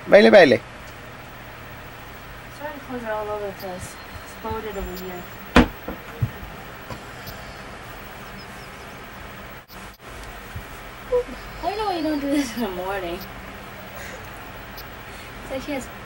Baile, baile. Sorry, clothes are all over the place. Exploded over here. I don't know why you don't do this in the morning. It's like she has